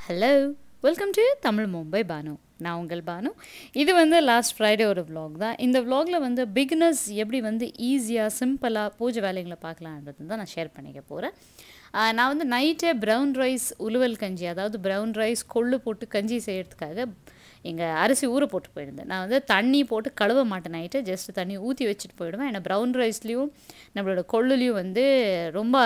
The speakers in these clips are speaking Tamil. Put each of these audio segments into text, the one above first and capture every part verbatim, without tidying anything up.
Hello, welcome to Tamil Mumbai Bhanu. நான் உங்கள் பானு. இது வந்து லாஸ்ட் ஃப்ரைடே ஒரு vlog தான். இந்த vlogல வந்து பிகினர்ஸ் எப்படி வந்து ஈஸியாக சிம்பிளாக பூஜை வேலைகளை பார்க்கலான்றது தான் நான் ஷேர் பண்ணிக்க போகிறேன். நான் வந்து நைட்டே ப்ரௌன் ரைஸ் உலுவல் கஞ்சி, அதாவது ப்ரௌன் ரைஸ் கொள்ளு போட்டு கஞ்சி செய்கிறதுக்காக எங்கள் அரிசி ஊற போட்டு போயிருந்தேன். நான் வந்து தண்ணி போட்டு கழுவ மாட்டேன் நைட்டு, ஜஸ்ட் தண்ணி ஊற்றி வச்சுட்டு போயிடுவேன். ஏன்னா ப்ரௌன் ரைஸ்லேயும் நம்மளோட கொள்ளுலேயும் வந்து ரொம்ப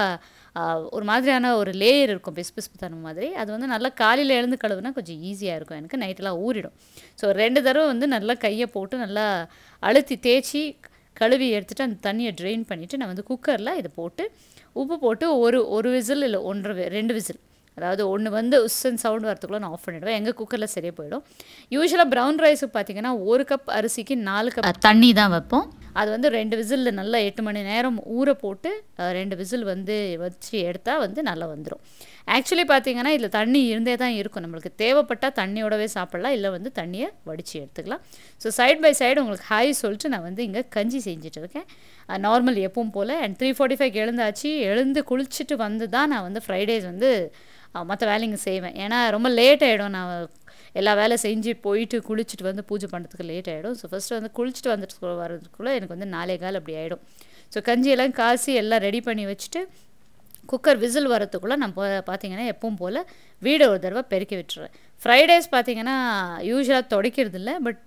ஒரு மாதிரியான ஒரு லேயர் இருக்கும், பிசு பிசுப்பு தனம் மாதிரி. அது வந்து நல்லா காலையில் எழுந்து கழுவுனா கொஞ்சம் ஈஸியாக இருக்கும், எனக்கு நைட்டெல்லாம் ஊறிடும். ஸோ ரெண்டு தடவை வந்து நல்லா கையை போட்டு நல்லா அழுத்தி தேய்ச்சி கழுவி எடுத்துகிட்டு அந்த தண்ணியை ட்ரெயின் பண்ணிவிட்டு நான் வந்து குக்கரில் இதை போட்டு உப்பு போட்டு ஒரு ஒரு விசில் இல்லை ஒன்றரை ரெண்டு விசில், அதாவது ஒன்று வந்து உஸ்ஸன் சவுண்ட் வரத்துக்குள்ளே நான் ஆஃப் பண்ணிவிடுவேன். எங்கள் குக்கரில் சரியாக போயிடும். யூஸ்வலாக ப்ரௌன் ரைஸுக்கு பார்த்தீங்கன்னா ஒரு கப் அரிசிக்கு நாலு கப் தண்ணி தான் வைப்போம். அது வந்து ரெண்டு விசிலில் நல்லா எட்டு மணி நேரம் ஊற போட்டு ரெண்டு விசில் வந்து வச்சு எடுத்தால் வந்து நல்லா வந்துடும். ஆக்சுவலி பார்த்தீங்கன்னா இதில் தண்ணி இருந்தே தான் இருக்கும். நம்மளுக்கு தேவைப்பட்டால் தண்ணியோடவே சாப்பிட்லாம், இல்லை வந்து தண்ணியை வடித்து எடுத்துக்கலாம். ஸோ சைட் பை சைடு உங்களுக்கு ஹாய் சொல்லிட்டு நான் வந்து இங்கே கஞ்சி செஞ்சுட்டு இருக்கேன், நார்மல் எப்பவும் போல். அண்ட் த்ரீ ஃபார்ட்டி ஃபைவ் எழுந்தாச்சு. எழுந்து குளிச்சுட்டு வந்து தான் நான் வந்து ஃப்ரைடேஸ் வந்து மற்ற வேலைங்க செய்வேன். ஏன்னா ரொம்ப லேட் ஆகிடும், நான் எல்லா வேலை செஞ்சு போயிட்டு குளிச்சுட்டு வந்து பூஜை பண்ணுறதுக்கு லேட் ஆகிடும். ஸோ ஃபஸ்ட்டு வந்து குளிச்சுட்டு வந்துட்டு வர்றதுக்குள்ளே எனக்கு வந்து நாலே கால் அப்படி ஆகிடும். ஸோ கஞ்சியெல்லாம் காசி எல்லாம் ரெடி பண்ணி வச்சுட்டு குக்கர் விசில் வரத்துக்குள்ளே நான் போ பார்த்தீங்கன்னா எப்பவும் போல் வீடை ஒரு தடவை பெருக்கி விட்டுருவேன். ஃப்ரைடேஸ் பார்த்தீங்கன்னா யூஸ்வலாக துடைக்கிறது இல்லை, பட்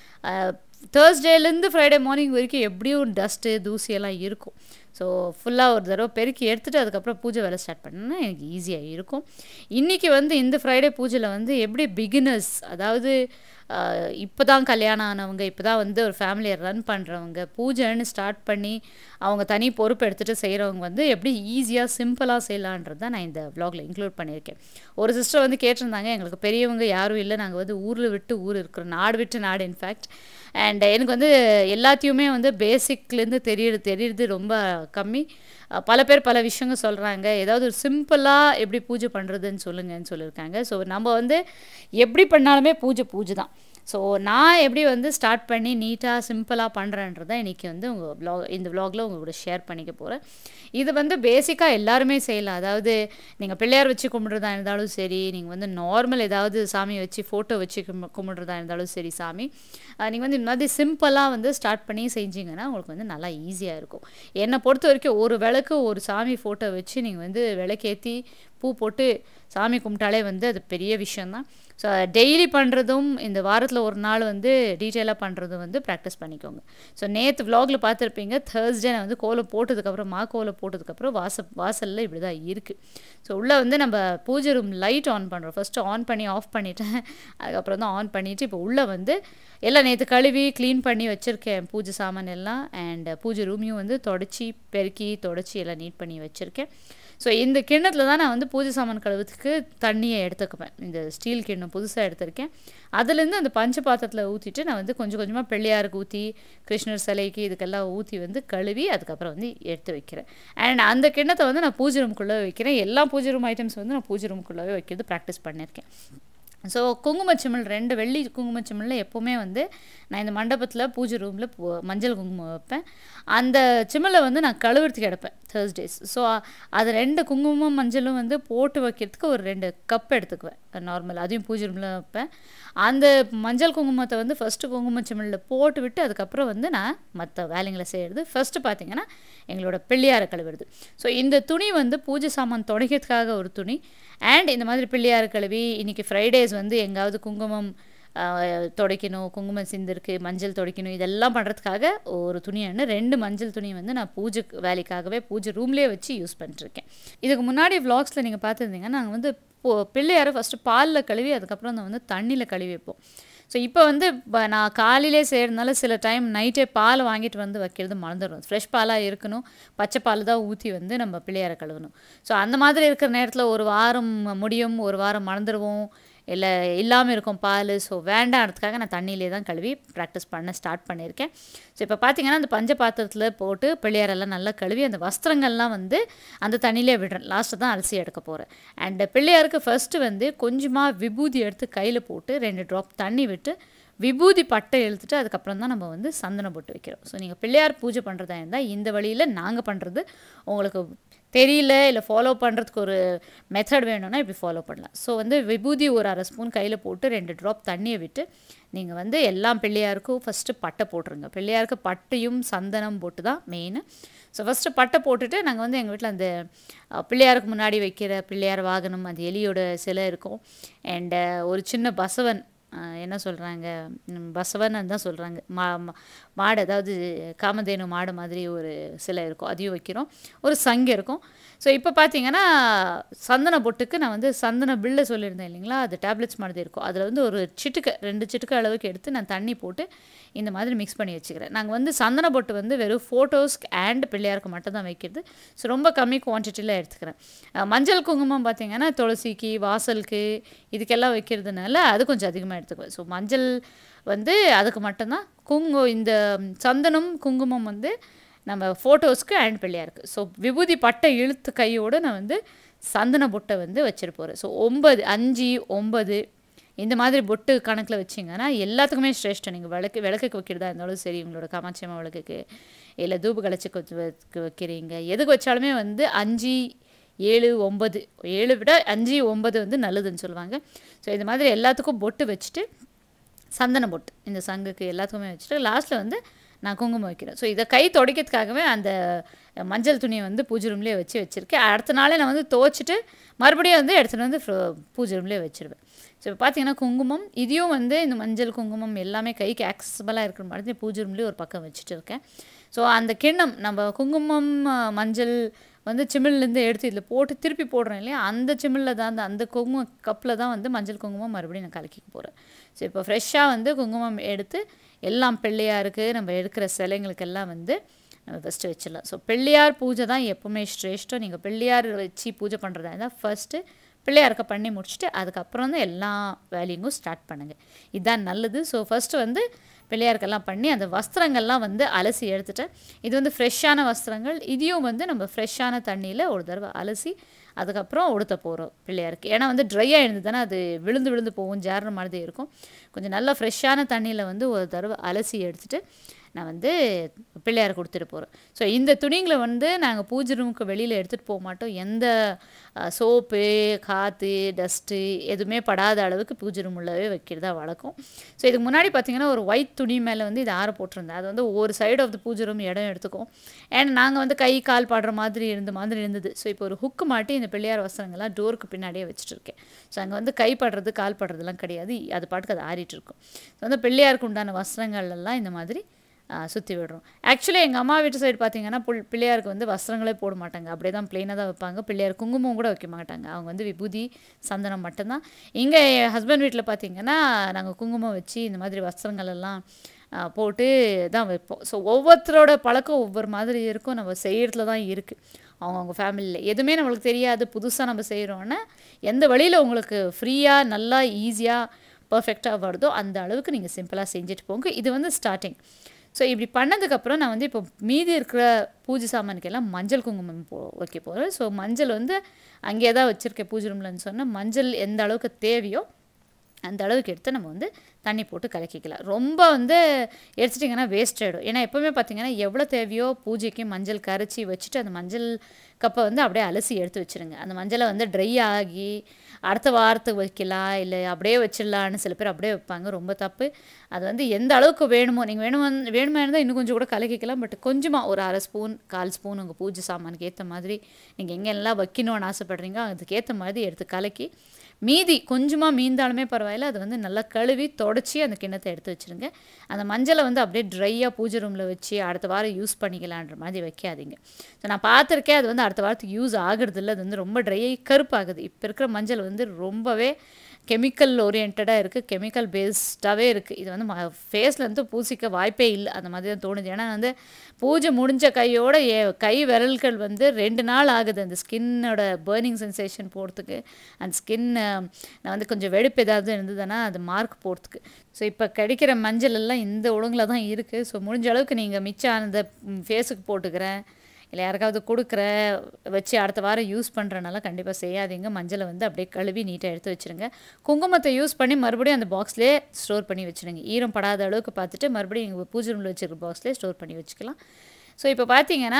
தேர்ஸ்டேலேருந்து ஃப்ரைடே மார்னிங் வரைக்கும் எப்படியும் டஸ்ட்டு தூசியெல்லாம் இருக்கும். ஸோ ஃபுல்லாக ஒரு தடவை பெருக்கி எடுத்துகிட்டு அதுக்கப்புறம் பூஜை வேலை ஸ்டார்ட் பண்ணேன்னா எனக்கு ஈஸியாக இருக்கும். இன்றைக்கி வந்து இந்த ஃப்ரைடே பூஜையில் வந்து எப்படி பிகினர்ஸ், அதாவது இப்போ தான் கல்யாணம் ஆனவங்க, இப்போ தான் வந்து ஒரு ஃபேமிலியை ரன் பண்ணுறவங்க, பூஜைன்னு ஸ்டார்ட் பண்ணி அவங்க தனி பொறுப்பு எடுத்துகிட்டு செய்கிறவங்க வந்து எப்படி ஈஸியாக சிம்பிளாக செய்யலான்றது தான் நான் இந்த vlogல இன்க்ளூட் பண்ணியிருக்கேன். ஒரு சிஸ்டர் வந்து கேட்டிருந்தாங்க, எங்களுக்கு பெரியவங்க யாரும் இல்லை, நாங்கள் வந்து ஊரில் விட்டு ஊர் இருக்கிறோம், நாடு விட்டு நாடு இன்ஃபேக்ட். அண்ட் எனக்கு வந்து எல்லாத்தையுமே வந்து பேசிக்லேருந்து தெரியுது தெரியுது ரொம்ப கம்மி. பல பேர் பல விஷயங்கள் சொல்கிறாங்க, ஏதாவது ஒரு சிம்பிளாக எப்படி பூஜை பண்ணுறதுன்னு சொல்லுங்கன்னு சொல்லியிருக்காங்க. ஸோ நம்ம வந்து எப்படி பண்ணாலுமே பூஜை பூஜை தான். ஸோ நான் எப்படி வந்து ஸ்டார்ட் பண்ணி நீட்டாக சிம்பிளாக பண்ணுறேன்றதை இன்றைக்கி வந்து உங்கள் வ்ளாக் இந்த வ்ளாகில் உங்களோட ஷேர் பண்ணிக்க போகிறேன். இது வந்து பேசிக்காக எல்லாருமே செய்யலாம். அதாவது நீங்கள் பிள்ளையார் வச்சு கும்பிட்றதா இருந்தாலும் சரி, நீங்கள் வந்து நார்மல் ஏதாவது சாமியை வச்சு ஃபோட்டோ வச்சு கும் கும்பிட்றதா இருந்தாலும் சரி, சாமி நீங்கள் வந்து இந்த மாதிரி சிம்பிளாக வந்து ஸ்டார்ட் பண்ணி செஞ்சிங்கன்னா உங்களுக்கு வந்து நல்லா ஈஸியாக இருக்கும். என்னை பொறுத்த வரைக்கும் ஒரு விளக்கு ஒரு சாமி ஃபோட்டோ வச்சு நீங்கள் வந்து விளக்கேற்றி பூ போட்டு சாமி கும்பிட்டாலே வந்து அது பெரிய விஷயந்தான். ஸோ டெய்லி பண்ணுறதும் இந்த வாரத்தில் ஒரு நாள் வந்து டீட்டெயிலாக பண்ணுறதும் வந்து ப்ராக்டிஸ் பண்ணிக்கோங்க. ஸோ நேற்று vlogல பார்த்துருப்பீங்க, தேர்ஸ்டே நான் வந்து கோலம் போட்டதுக்கப்புறம் மா கோலம் போட்டதுக்கப்புறம் வாச வாசலில் இப்படி தான் இருக்குது. ஸோ உள்ளே வந்து நம்ம பூஜை ரூம் லைட் ஆன் பண்ணுறோம். ஃபஸ்ட்டு ஆன் பண்ணி ஆஃப் பண்ணிவிட்டேன், அதுக்கப்புறம் தான் ஆன் பண்ணிவிட்டு இப்போ உள்ளே வந்து எல்லாம் நேற்று கழுவி க்ளீன் பண்ணி வச்சுருக்கேன் பூஜை சாமான் எல்லாம். அண்ட் பூஜை ரூமையும் வந்து தொடச்சி பெருக்கி தொடச்சி எல்லாம் நீட் பண்ணி வச்சுருக்கேன். ஸோ இந்த கிண்ணத்தில் தான் நான் வந்து பூஜை சாமான் கழுவுறதுக்கு தண்ணியை எடுத்துக்குவேன். இந்த ஸ்டீல் கிண்ணம் புதுசாக எடுத்திருக்கேன். அதுலேருந்து அந்த பஞ்ச பாத்திரத்தில் ஊற்றிட்டு நான் வந்து கொஞ்சம் கொஞ்சமாக பிள்ளையாருக்கு ஊற்றி, கிருஷ்ணர் சிலைக்கு இதுக்கெல்லாம் ஊற்றி வந்து கழுவி அதுக்கப்புறம் வந்து எடுத்து வைக்கிறேன். அண்ட் அந்த கிண்ணத்தை வந்து நான் பூஜை ரூமுக்குள்ளே வைக்கிறேன். எல்லா பூஜை ரூம் ஐட்டம்ஸ் வந்து நான் பூஜை ரூமுக்குள்ளே வைக்கிறது ப்ராக்டிஸ் பண்ணியிருக்கேன். ஸோ குங்குமச்சிமிழ் ரெண்டு வெள்ளி குங்குமச்சிமிழில் எப்போவுமே வந்து நான் இந்த மண்டபத்தில் பூஜை ரூமில் மஞ்சள் குங்குமம் வைப்பேன். அந்த சிமிழை வந்து நான் கழுவுறதுக்கு எடுப்பேன் தேர்ஸ்டேஸ். ஸோ அது ரெண்டு குங்குமம் மஞ்சளும் வந்து போட்டு வைக்கிறதுக்கு ஒரு ரெண்டு கப் எடுத்துக்குவேன் நார்மல், அதையும் பூஜை ரூமில் வைப்பேன். அந்த மஞ்சள் குங்குமத்தை வந்து ஃபஸ்ட்டு குங்குமச்சிமிழில் போட்டு விட்டு அதுக்கப்புறம் வந்து நான் மற்ற வேலைங்களை செய்கிறது. ஃபஸ்ட்டு பார்த்திங்கன்னா எங்களோட பிள்ளையாரை கழுவுறது. ஸோ இந்த துணி வந்து பூஜை சாமான் துடைக்கிறதுக்காக ஒரு துணி, அண்ட் இந்த மாதிரி பிள்ளையார் கழுவி இன்றைக்கி ஃப்ரைடேஸ் வந்து எங்காவது குங்குமம் துடைக்கணும், குங்குமம் சிந்திருக்கு, மஞ்சள் துடைக்கணும், இதெல்லாம் பண்ணுறதுக்காக ஒரு துணியான ரெண்டு மஞ்சள் துணி வந்து நான் பூஜை வேலைக்காகவே பூஜை ரூம்லேயே வச்சு யூஸ் பண்ணிட்டுருக்கேன். இதுக்கு முன்னாடி விளாக்ஸில் நீங்கள் பார்த்துருந்தீங்கன்னா நாங்கள் வந்து பிள்ளையாரை ஃபஸ்ட்டு பாலில் கழுவி அதுக்கப்புறம் அதை வந்து தண்ணியில் கழுவி வைப்போம். ஸோ இப்போ வந்து நான் காலையிலே செய்கிறதுனால சில டைம் நைட்டே பால் வாங்கிட்டு வந்து வைக்கிறது மறந்துடும். ஃப்ரெஷ் பாலாக இருக்கணும், பச்சை பால் தான் ஊற்றி வந்து நம்ம பிள்ளையாரை கழுவணும். ஸோ அந்த மாதிரி இருக்கிற நேரத்தில் ஒரு வாரம் முடியும், ஒரு வாரம் மறந்துடுவோம், இல்லை இல்லாமல் இருக்கும் பால். ஸோ வேண்டான்றதுக்காக நான் தண்ணியிலே தான் கழுவி ப்ராக்டிஸ் பண்ண ஸ்டார்ட் பண்ணியிருக்கேன். ஸோ இப்போ பார்த்திங்கன்னா அந்த பஞ்ச பாத்திரத்தில் போட்டு பிள்ளையாரெல்லாம் நல்லா கழுவி அந்த வஸ்திரங்கள்லாம் வந்து அந்த தண்ணியிலே விடுறேன். லாஸ்ட்டு தான் அரிசி எடுக்க போகிறேன். அண்ட் பிள்ளையாருக்கு ஃபஸ்ட்டு வந்து கொஞ்சமாக விபூதி எடுத்து கையில் போட்டு ரெண்டு ட்ராப் தண்ணி விட்டு விபூதி பட்டை இழுத்துட்டு அதுக்கப்புறம் தான் நம்ம வந்து சந்தனம் போட்டு வைக்கிறோம். ஸோ நீங்கள் பிள்ளையார் பூஜை பண்ணுறதா இருந்தால் இந்த வழியில் நாங்கள் பண்ணுறது உங்களுக்கு தெரியல இல்லை ஃபாலோ பண்ணுறதுக்கு ஒரு மெத்தட் வேணும்னா இப்படி ஃபாலோ பண்ணலாம். ஸோ வந்து விபூதி ஒரு அரை ஸ்பூன் கையில் போட்டு ரெண்டு ட்ராப் தண்ணியை விட்டு நீங்கள் வந்து எல்லாம் பிள்ளையாருக்கும் ஃபஸ்ட்டு பட்டை போட்டுருங்க. பிள்ளையாருக்கு பட்டையும் சந்தனம் போட்டு தான் மெயின். ஸோ ஃபஸ்ட்டு பட்டை போட்டுட்டு நாங்கள் வந்து எங்கள் வீட்டில் அந்த பிள்ளையாருக்கு முன்னாடி வைக்கிற பிள்ளையார் வாகனம் அந்த எலியோட சிலை இருக்கும். அண்டு ஒரு சின்ன பசவன் என்ன சொல்கிறாங்க பசவன் தான் சொல்கிறாங்க மா மாடு அதாவது காமதேனு மாடு மாதிரி ஒரு சிலை இருக்கும், அதையும் வைக்கிறோம். ஒரு சங்கு இருக்கும். ஸோ இப்போ பார்த்தீங்கன்னா சந்தன பொட்டுக்கு நான் வந்து சந்தன பில்லை சொல்லியிருந்தேன் இல்லைங்களா, அது டேப்லெட்ஸ் மாதிரி இருக்கும். அதில் வந்து ஒரு சிட்டுக்கை ரெண்டு சிட்டுக்கை அளவுக்கு எடுத்து நான் தண்ணி போட்டு இந்த மாதிரி மிக்ஸ் பண்ணி வச்சுக்கிறேன். நாங்கள் வந்து சந்தன பொட்டு வந்து வெறும் ஃபோட்டோஸ்க்கு அண்ட் பிள்ளையாருக்கு மட்டும் தான் வைக்கிறது. ஸோ ரொம்ப கம்மி குவான்டிட்டியில் எடுத்துக்கிறேன். மஞ்சள் குங்குமம் பார்த்திங்கன்னா துளசிக்கு வாசலுக்கு இதுக்கெல்லாம் வைக்கிறதுனால அது கொஞ்சம் அதிகமாக எடுத்துக்குவேன். ஸோ மஞ்சள் வந்து அதுக்கு மட்டும்தான், குங்கு இந்த சந்தனம் குங்குமம் வந்து நம்ம ஃபோட்டோஸ்க்கு அண்ட் பிள்ளையாருக்கு. ஸோ விபூதி பட்டை இழுத்து கையோடு நான் வந்து சந்தன பொட்டை வந்து வச்சுட்டு போகிறேன். ஸோ ஒம்பது அஞ்சு ஒம்பது இந்த மாதிரி பொட்டு கணக்கில் வச்சிங்கன்னா எல்லாத்துக்குமே சிரேஷ்டம். நீங்கள் விளக்கு விளக்குக்கு வைக்கிறதா இருந்தாலும் சரி, உங்களோட காமாட்சியம்மா விளக்குக்கு இல்லை தூப கலச்சுக்கு வைக்கிறீங்க, எதுக்கு வச்சாலுமே வந்து அஞ்சு ஏழு ஒம்பது ஏழு விட அஞ்சு ஒம்பது வந்து நல்லதுன்னு சொல்லுவாங்க. ஸோ இது மாதிரி எல்லாத்துக்கும் பொட்டு வச்சுட்டு சந்தன பொட்டு இந்த சங்குக்கு எல்லாத்துக்குமே வச்சுட்டு லாஸ்ட்டில் வந்து நான் குங்குமம் வைக்கிறேன். ஸோ இதை கை துடைக்கிறதுக்காகவே அந்த மஞ்சள் துணியை வந்து பூஜை ரூம்லேயே வச்சு வச்சுருக்கேன். அடுத்த நாளே நான் வந்து துவைச்சிட்டு மறுபடியும் வந்து எடுத்துகிட்டு வந்து பூஜை ரூம்லேயே வச்சுருவேன். ஸோ இப்போ பார்த்தீங்கன்னா குங்குமம் இதையும் வந்து இந்த மஞ்சள் குங்குமம் எல்லாமே கைக்கு ஆக்சசபிளாக இருக்கிற மாதிரி பூஜை ரூம்லேயே ஒரு பக்கம் வச்சுட்டு இருக்கேன். ஸோ அந்த கிண்ணம் நம்ம குங்குமம் மஞ்சள் வந்து சிமிழ்லேருந்து எடுத்து இதில் போட்டு திருப்பி போடுறேன் இல்லையா, அந்த சிமிழில் தான் அந்த அந்த குங்குமம் கப்பில் தான் வந்து மஞ்சள் குங்குமம் மறுபடியும் நான் கலக்கிக்க போகிறேன். ஸோ இப்போ ஃப்ரெஷ்ஷாக வந்து குங்குமம் எடுத்து எல்லாம் பிள்ளையாருக்கு நம்ம எடுக்கிற சிலைங்களுக்கெல்லாம் வந்து நம்ம ஃபஸ்ட்டு வச்சிடலாம். ஸோ பிள்ளையார் பூஜை தான் எப்போவுமே ஸ்ரேஷ்டம். நீங்கள் பிள்ளையார் வச்சு பூஜை பண்ணுறதா இருந்தால் ஃபஸ்ட்டு பிள்ளையாருக்கு பண்ணி முடிச்சுட்டு அதுக்கப்புறம் தான் எல்லா வேலையும் ஸ்டார்ட் பண்ணுங்கள், இதுதான் நல்லது. ஸோ ஃபஸ்ட்டு வந்து பிள்ளையாருக்கெல்லாம் பண்ணி அந்த வஸ்திரங்கள்லாம் வந்து அலசி எடுத்துட்டேன். இது வந்து ஃப்ரெஷ்ஷான வஸ்திரங்கள், இதையும் வந்து நம்ம ஃப்ரெஷ்ஷான தண்ணியில் ஒரு தடவை அலசி அதுக்கப்புறம் உடுத்த போகிறோம் பிள்ளையாருக்கு. ஏன்னா வந்து ட்ரையாக இருந்து தானே அது விழுந்து விழுந்து போகும், ஜாரண மாதிரி இருக்கும். கொஞ்சம் நல்லா ஃப்ரெஷ்ஷான தண்ணியில் வந்து ஒரு தடவை அலசி எடுத்துகிட்டு நான் வந்து பிள்ளையார் கொடுத்துட்டு போகிறேன். ஸோ இந்த துணிங்களை வந்து நாங்கள் பூஜை ரூமுக்கு வெளியில் எடுத்துகிட்டு போக மாட்டோம். எந்த சோப்பு காற்று டஸ்ட்டு எதுவுமே படாத அளவுக்கு பூஜை ரூம் உள்ளவே வைக்கிறதா வழக்கம். ஸோ இதுக்கு முன்னாடி பார்த்திங்கன்னா ஒரு ஒயிட் துணி மேலே வந்து இது ஆற போட்டிருந்தேன். அது வந்து ஒரு சைடு ஆஃப் த பூஜை ரூம் இடம் எடுத்துக்கும். ஏன்னா நாங்கள் வந்து கை கால் பாடுற மாதிரி இருந்த மாதிரி இருந்தது. ஸோ இப்போ ஒரு ஹுக்கு மாட்டி இந்த பிள்ளையார் வஸ்திரங்கள்லாம் டோருக்கு பின்னாடியே வச்சுட்டு இருக்கேன். ஸோ அங்கே வந்து கை படுறது கால் படுறதுலாம் கிடையாது, அது பாட்டுக்கு அது ஆறிட்டு இருக்கும். ஸோ வந்து பிள்ளையாருக்கு உண்டான வஸ்திரங்கள்லாம் இந்த மாதிரி சுற்றி விடுறோம். ஆக்சுவலி எங்கள் அம்மா வீட்டு சைடு பார்த்தீங்கன்னா புல் பிள்ளையாருக்கு வந்து வஸ்திரங்களே போட மாட்டாங்க, அப்படியே தான் ப்ளெயினாக தான் வைப்பாங்க. பிள்ளையார் குங்குமம் கூட வைக்க மாட்டாங்க, அவங்க வந்து விபூதி சந்தனம் மட்டும்தான். இங்கே என் ஹஸ்பண்ட் வீட்டில் பார்த்தீங்கன்னா நாங்கள் குங்குமம் வச்சு இந்த மாதிரி வஸ்திரங்கள் எல்லாம் போட்டு தான் வைப்போம். ஸோ ஒவ்வொருத்தரோட பழக்கம் ஒவ்வொரு மாதிரி இருக்கும், நம்ம செய்கிறதுல தான் இருக்குது. அவங்கவுங்க ஃபேமிலியில் எதுவுமே நம்மளுக்கு தெரியாது, புதுசாக நம்ம செய்கிறோன்னா எந்த வழியில் உங்களுக்கு ஃப்ரீயாக நல்லா ஈஸியாக பர்ஃபெக்டாக வருதோ அந்த அளவுக்கு நீங்கள் சிம்பிளாக செஞ்சுட்டு போங்க. இது வந்து ஸ்டார்டிங். ஸோ இப்படி பண்ணதுக்கப்புறம் நான் வந்து இப்போ மீதி இருக்கிற பூஜை சாமானுக்கெல்லாம் மஞ்சள் குங்குமம் போ வைக்க போகிறேன். ஸோ மஞ்சள் வந்து அங்கேயே தான் வச்சுருக்கேன் பூஜை ரூம்லன்னு சொன்னால் மஞ்சள் எந்த அளவுக்கு தேவையோ அந்த அளவுக்கு எடுத்து நம்ம வந்து தண்ணி போட்டு கலக்கிக்கலாம். ரொம்ப வந்து எடுத்துட்டிங்கன்னா வேஸ்ட் ஆகிடும். ஏன்னா எப்போவுமே பார்த்திங்கன்னா எவ்வளோ தேவையோ பூஜைக்கு மஞ்சள் கரைச்சி வச்சுட்டு அந்த மஞ்சள் கப்பை வந்து அப்படியே அலசி எடுத்து வச்சுருங்க. அந்த மஞ்சளை வந்து ட்ரை ஆகி அடுத்த வாரத்துக்கு வைக்கலாம், இல்லை அப்படியே வச்சிடலான்னு சில பேர் அப்படியே வைப்பாங்க, ரொம்ப தப்பு. அது வந்து எந்த அளவுக்கு வேணுமோ நீங்கள் வேணுமோ வேணுமா இருந்தால் இன்னும் கொஞ்சம் கூட கலக்கிக்கலாம். பட் கொஞ்சமாக ஒரு அரை ஸ்பூன் கால் ஸ்பூன் உங்கள் பூஜை சாமானுக்கு ஏற்ற மாதிரி நீங்கள் எங்கெல்லாம் வைக்கணும்னு ஆசைப்பட்றீங்க அதுக்கேற்ற மாதிரி எடுத்து கலக்கி மீதி கொஞ்சமாக மீந்தாலுமே பரவாயில்ல அது வந்து நல்லா கழுவி தொடச்சி அந்த கிண்ணத்தை எடுத்து வச்சுருங்க. அந்த மஞ்சளை வந்து அப்படியே ட்ரையாக பூஜை ரூமில் வச்சு அடுத்த வாரம் யூஸ் பண்ணிக்கலான்ற மாதிரி வைக்காதீங்க. ஸோ நான் பார்த்துருக்கேன் அது வந்து அடுத்த வாரத்துக்கு யூஸ் ஆகுறது இல்லை, அது வந்து ரொம்ப ட்ரையாகி கருப்பாகுது. இப்போ இருக்கிற மஞ்சள் வந்து ரொம்பவே கெமிக்கல் ஓரியன்டாக இருக்குது, கெமிக்கல் பேஸ்டாகவே இருக்குது. இது வந்து ஃபேஸில் வந்து பூசிக்க வாய்ப்பே இல்லை அந்த மாதிரி தான் தோணுது. ஏன்னா வந்து பூஜை முடிஞ்ச கையோட ஏ கை விரல்கள் வந்து ரெண்டு நாள் ஆகுது அந்த ஸ்கின்னோட பர்னிங் சென்சேஷன் போகிறதுக்கு, அந்த ஸ்கின் நான் வந்து கொஞ்சம் வெடிப்பு ஏதாவது இருந்ததுன்னா அது மார்க் போகிறதுக்கு. ஸோ இப்போ கிடைக்கிற மஞ்சள் எல்லாம் இந்த ஒழுங்கில் தான் இருக்குது. ஸோ முடிஞ்ச அளவுக்கு நீங்கள் மிச்சம் அந்த ஃபேஸுக்கு போட்டுக்கிறேன் இல்லை யாருக்காவது கொடுக்குற வச்சு அடுத்த வாரம் யூஸ் பண்ணுறனால கண்டிப்பாக செய்யாதீங்க. மஞ்சளை வந்து அப்படியே கழுவி நீட்டாக எடுத்து வச்சுருங்க. குங்குமத்தை யூஸ் பண்ணி மறுபடியும் அந்த பாக்ஸ்லேயே ஸ்டோர் பண்ணி வச்சுருங்க. ஈரம் படாத அளவுக்கு பார்த்துட்டு மறுபடியும் எங்கள் பூஜை ரூமில் வச்சுருக்க பாக்ஸ்லேயே ஸ்டோர் பண்ணி வச்சுக்கலாம். ஸோ இப்போ பார்த்தீங்கன்னா